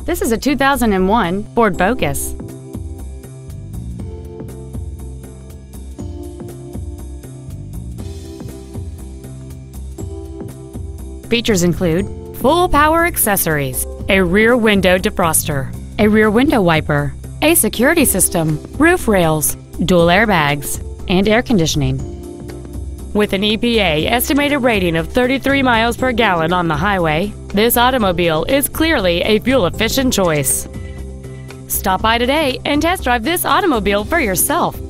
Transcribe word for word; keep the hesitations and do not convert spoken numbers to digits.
This is a two thousand one Ford Focus. Features include full power accessories, a rear window defroster, a rear window wiper, a security system, roof rails, dual airbags, and air conditioning. With an E P A estimated rating of thirty-three miles per gallon on the highway, this automobile is clearly a fuel-efficient choice. Stop by today and test drive this automobile for yourself.